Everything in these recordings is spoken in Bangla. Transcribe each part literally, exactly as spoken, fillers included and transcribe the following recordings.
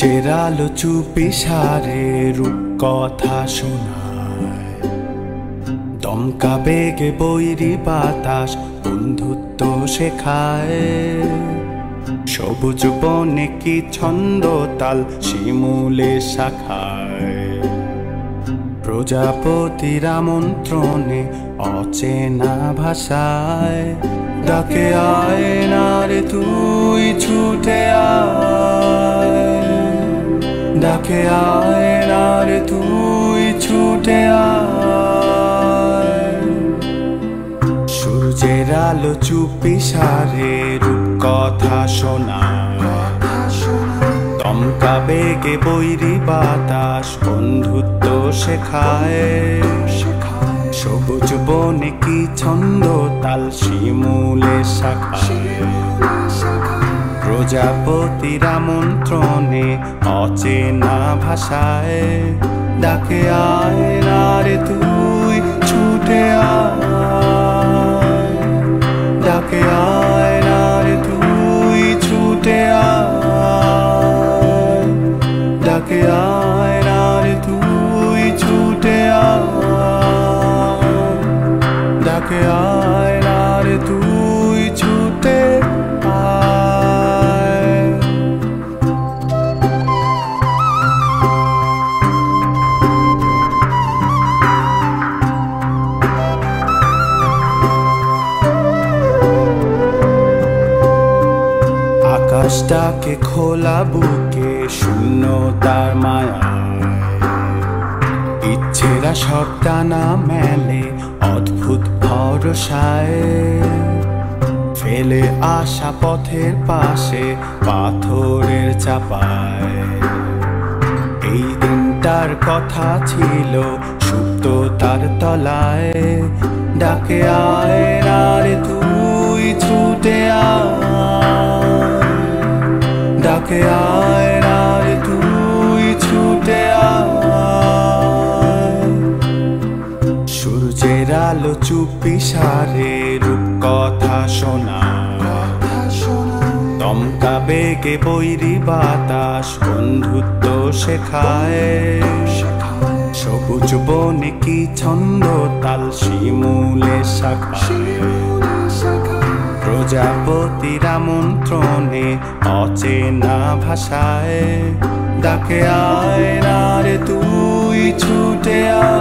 সূর্যের আলো চুপি সারে রূপ কথা শোনায়, দমকা বেগে বৈরি বাতাস বন্ধুত্ব শেখায়। সবুজ বনে কি ছন্দ তাল শিমুলে শাখায়, প্রজাপতির আমন্ত্রণে অচেনা ভাষায় ডাকে আয় না রে তুই ছুটে আয়, ডাকে আয় না রে তুই ছুটে আয়। সূর্যের আলো চুপি সারে রূপ কথা শোনায়, দমকা বেগে বৈরি বাতাস বন্ধুত্ব শেখায়। সবুজ বনে কি ছন্দ তাল শিমুলে শাখায়, প্রজাপতির আমন্ত্রণে অচেনা ভাষায় ডাকে আয় না রে তুই ছুটে আয়, ডাকে আয় না রে তুই ছুটে আয়, ডাকে আয় না রে তুই ছুটে আয়, ডাকে আয় না রে তুই ছুটে আয়। আকাশটাকে খোলা বুকে শূন্যতার মায়ায়, ইচ্ছেরা সব টানা মেলে অদ্ভুত ভরসায়। ফেলে আসা পথের পাশে পাথরের চাপায়, এই দিনটার কথা ছিল সুপ্ত তার তলায় ডাকে আয় না রে তুই ছুটে আয়, ডাকে আয় না রে তুই ছুটে আয়। সূর্যের আলো চুপি সারে রূপ কথা শোনায়, দমকা বেগে বৈরি বাতাস বন্ধুত্ব শেখায়। সবুজ বনে কি ছন্দ তাল শিমুলে শাখায়, প্রজাপতির আমন্ত্রণে অচেনা ভাষায় ডাকে আয় না রে তুই ছুটে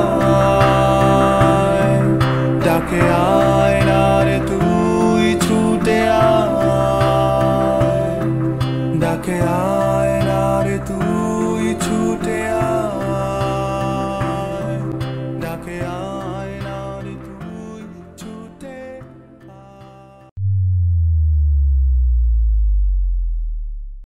আয়, ডাকে আয় না রে তুই ছুটে আয়, ডাকে আয় না রে তুই ছুটে আয়।